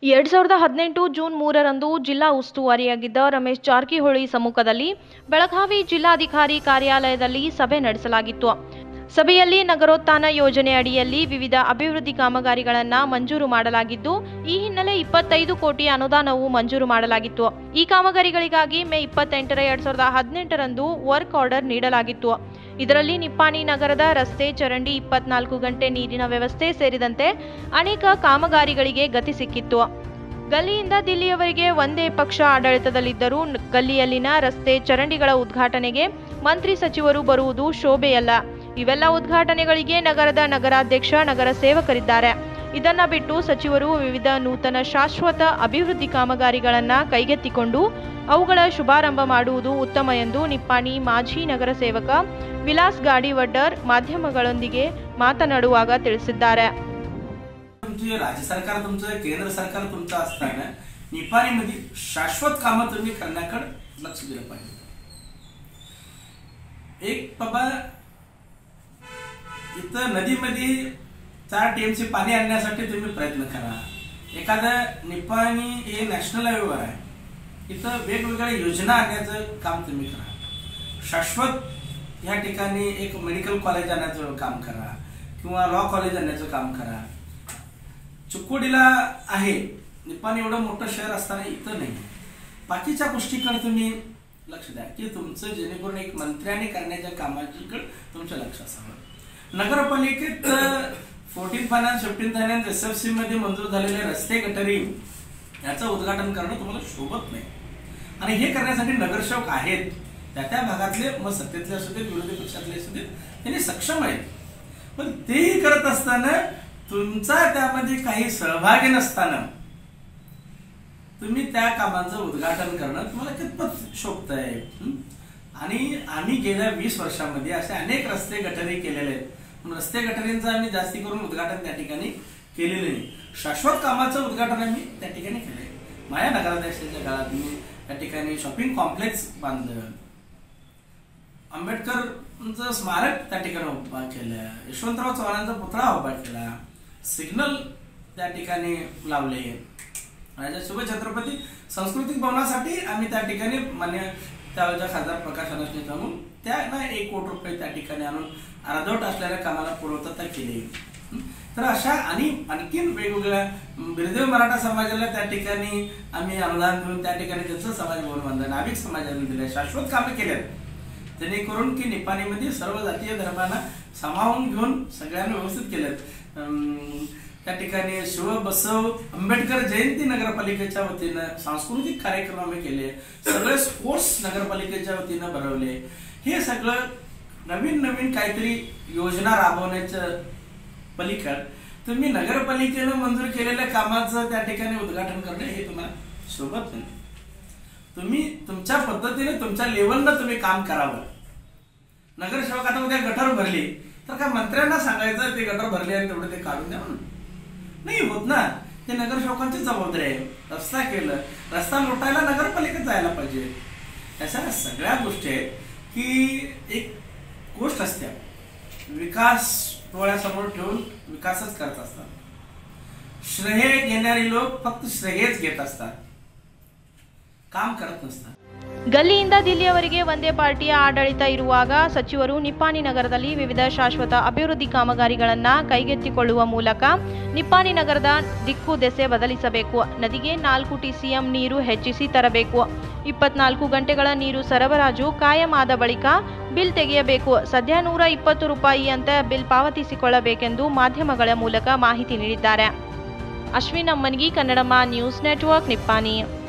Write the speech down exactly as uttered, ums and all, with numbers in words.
ಎರಡ್ ಸಾವಿರದ ಹದಿನೆಂಟು ಜೂನ್ ಮೂರರಂದು ಜಿಲ್ಲಾ ಉಸ್ತುವಾರಿಯಾಗಿದ್ದ ರಮೇಶ್ ಜಾರಕಿಹೊಳಿ ಸಮ್ಮುಖದಲ್ಲಿ ಬೆಳಗಾವಿ ಜಿಲ್ಲಾಧಿಕಾರಿ ಕಾರ್ಯಾಲಯದಲ್ಲಿ ಸಭೆ ನಡೆಸಲಾಗಿತ್ತು. ಸಭೆಯಲ್ಲಿ ನಗರೋತ್ಥಾನ ಯೋಜನೆ ಅಡಿಯಲ್ಲಿ ವಿವಿಧ ಅಭಿವೃದ್ಧಿ ಕಾಮಗಾರಿಗಳನ್ನು ಮಂಜೂರು ಮಾಡಲಾಗಿದ್ದು, ಈ ಹಿನ್ನೆಲೆ ಇಪ್ಪತ್ತೈದು ಕೋಟಿ ಅನುದಾನವು ಮಂಜೂರು ಮಾಡಲಾಗಿತ್ತು. ಈ ಕಾಮಗಾರಿಗಳಿಗಾಗಿ ಮೇ ಇಪ್ಪತ್ತೆಂಟರ ಎರಡ್ ಸಾವಿರದ ಹದಿನೆಂಟರಂದು ವರ್ಕ್ ಆರ್ಡರ್ ನೀಡಲಾಗಿತ್ತು. ಇದರಲ್ಲಿ ನಿಪ್ಪಾಣಿ ನಗರದ ರಸ್ತೆ, ಚರಂಡಿ, ಇಪ್ಪತ್ನಾಲ್ಕು ಗಂಟೆ ನೀರಿನ ವ್ಯವಸ್ಥೆ ಸೇರಿದಂತೆ ಅನೇಕ ಕಾಮಗಾರಿಗಳಿಗೆ ಗತಿ ಸಿಕ್ಕಿತ್ತು. ಗಲ್ಲಿಯಿಂದ ದಿಲ್ಲಿಯವರೆಗೆ ಒಂದೇ ಪಕ್ಷ ಆಡಳಿತದಲ್ಲಿದ್ದರೂ ಗಲ್ಲಿಯಲ್ಲಿನ ರಸ್ತೆ, ಚರಂಡಿಗಳ ಉದ್ಘಾಟನೆಗೆ ಮಂತ್ರಿ ಸಚಿವರು ಬರುವುದು ಶೋಭೆಯಲ್ಲ. ಇವೆಲ್ಲ ಉದ್ಘಾಟನೆಗಳಿಗೆ ನಗರದ ನಗರಾಧ್ಯಕ್ಷ, ನಗರ ಸೇವಕರಿದ್ದಾರೆ. ಇದನ್ನ ಬಿಟ್ಟು ಸಚಿವರು ವಿವಿಧ ನೂತನ ಶಾಶ್ವತ ಅಭಿವೃದ್ಧಿ ಕಾಮಗಾರಿಗಳನ್ನು ಕೈಗೆತ್ತಿಕೊಂಡು ಅವುಗಳ ಶುಭಾರಂಭ ಮಾಡುವುದು ಉತ್ತಮ ಎಂದು ನಿಪ್ಪಾಣಿ ಮಾಜಿ ನಗರ ಸೇವಕ ವಿಲಾಸ್ ಗಾಡಿವಡ್ಡರ್ ಮಾಧ್ಯಮಗಳೊಂದಿಗೆ ಮಾತನಾಡುವಾಗ ತಿಳಿಸಿದ್ದಾರೆ. राज्य सरकार तुमचं, केंद्र सरकार तुमचं असताना निपाणीमध्ये शाश्वत कामं तुम्ही करण्याकडे लक्ष दिलं पाहिजे. एक बाबा इथं नदीमध्ये चार टीएमसी पाणी आणण्यासाठी तुम्ही प्रयत्न करा. एखादा निपाणी हे नॅशनल हायवेवर आहे, इथं वेगवेगळ्या योजना आणण्याचं काम तुम्ही करा. शाश्वत या ठिकाणी एक मेडिकल कॉलेज आणण्याचं काम करा किंवा लॉ कॉलेज आणण्याचं काम करा. चिकोडीला आहे, निपाणी एवढं मोठं शहर असताना इथं नाही. बाकीच्या गोष्टीकडे तुम्ही लक्ष द्या की तुमचं जेणेकरून एक मंत्र्याने करण्याच्या कामाकडे तुमचं लक्ष असावं. नगरपालिकेत fourteen finance fifteen finance S F C मध्ये मंजूर झालेले रस्ते, गटारी याचं उद्घाटन करणं तुम्हाला शोभत नाही. आणि हे करण्यासाठी नगरसेवक आहेत, त्या त्या भागातले, मग सत्तेतले असू देत, विरोधी पक्षातले असू देत, त्यांनी सक्षम आहेत. पण तेही करत असताना तुमचा त्यामध्ये काही सहभागी नसताना तुम्ही त्या कामांचं उद्घाटन करणं तुम्हाला कितपत शोभतंय. आणि आम्ही गेल्या वीस वर्षांमध्ये असे अनेक रस्ते, गटारी केलेले आहेत. रस्ते, गटारींचं आम्ही जास्ती करून उद्घाटन त्या ठिकाणी केलेलं नाही. शाश्वत कामाचं उद्घाटन आम्ही त्या ठिकाणी केलंय. माझ्या नगराध्यक्षाच्या काळात मी त्या ठिकाणी शॉपिंग कॉम्प्लेक्स बांधलं, आंबेडकरचं स्मारक त्या ठिकाणी उभा केलं, यशवंतराव चव्हाणांचा पुतळा उभा केला, सिग्नल त्या ठिकाणी लावले. राजा शिवछत्रपती सांस्कृतिक भवनासाठी आम्ही त्या ठिकाणी मान्य त्यावेळेच्या खासदार प्रकाश अनसने सांगून त्यांना एक कोटी रुपये त्या ठिकाणी आणून अर्धवट असलेल्या कामाला पूर्तता केली. तर अशा आणि आणखीन वेगवेगळ्या बिरदेव मराठा समाजाला त्या ठिकाणी आम्ही अनुदान देऊन त्या ठिकाणी त्यांचं समाज भवन बांधलं, नाभिक समाजाला दिलं, शाश्वत कामे केल्यात जेणेकरून की निपाणीमध्ये सर्व जातीय धर्मांना सामावून घेऊन सगळ्यांना व्यवस्थित केलेत. त्या ठिकाणी शिव बसव आंबेडकर जयंती नगरपालिकेच्या वतीनं सांस्कृतिक कार्यक्रम आम्ही केले, सगळे स्पोर्ट्स नगरपालिकेच्या वतीनं भरवले. हे सगळं नवीन नवीन काहीतरी योजना राबवण्याच्या पलीकडे तुम्ही नगरपालिकेनं मंजूर केलेल्या कामाचं त्या ठिकाणी उद्घाटन करणे हे तुम्हाला शोभत नाही. तुम्ही तुमच्या पद्धतीने तुमच्या लेवलला तुम्ही काम करावं. नगरसेवकांना उद्या गटर भरली तर काय मंत्र्यांना सांगायचं ते गटर भरले आणि तेवढं ते काढून द्या म्हणून नाही होत ना. ते नगरसेवकांची जबाबदारी आहे. रस्ता केलं, रस्ता लुटायला नगरपालिकेत जायला पाहिजे. अशा सगळ्या गोष्टी आहेत की एक गोष्ट असते, विकास डोळ्यासमोर ठेवून विकासच करत असतात. श्रेय घेणारे लोक फक्त श्रेयच घेत असतात, काम करत नसतात. ಗಲ್ಲಿಯಿಂದ ದಿಲ್ಲಿಯವರೆಗೆ ಒಂದೇ ಪಾರ್ಟಿಯ ಆಡಳಿತ ಇರುವಾಗ ಸಚಿವರು ನಿಪ್ಪಾಣಿ ನಗರದಲ್ಲಿ ವಿವಿಧ ಶಾಶ್ವತ ಅಭಿವೃದ್ಧಿ ಕಾಮಗಾರಿಗಳನ್ನು ಕೈಗೆತ್ತಿಕೊಳ್ಳುವ ಮೂಲಕ ನಿಪ್ಪಾಣಿ ನಗರದ ದಿಕ್ಕು ದೆಸೆ ಬದಲಿಸಬೇಕು. ನದಿಗೆ ನಾಲ್ಕು ಟಿಸಿಎಂ ನೀರು ಹೆಚ್ಚಿಸಿ ತರಬೇಕು. ಇಪ್ಪತ್ನಾಲ್ಕು ಗಂಟೆಗಳ ನೀರು ಸರಬರಾಜು ಕಾಯಂ ಆದ ಬಳಿಕ ಬಿಲ್ ತೆಗೆಯಬೇಕು. ಸದ್ಯ ನೂರ ಇಪ್ಪತ್ತು ರೂಪಾಯಿಯಂತೆ ಬಿಲ್ ಪಾವತಿಸಿಕೊಳ್ಳಬೇಕೆಂದು ಮಾಧ್ಯಮಗಳ ಮೂಲಕ ಮಾಹಿತಿ ನೀಡಿದ್ದಾರೆ. Ashwin Ammangi, Kannadamma news network, Nippani.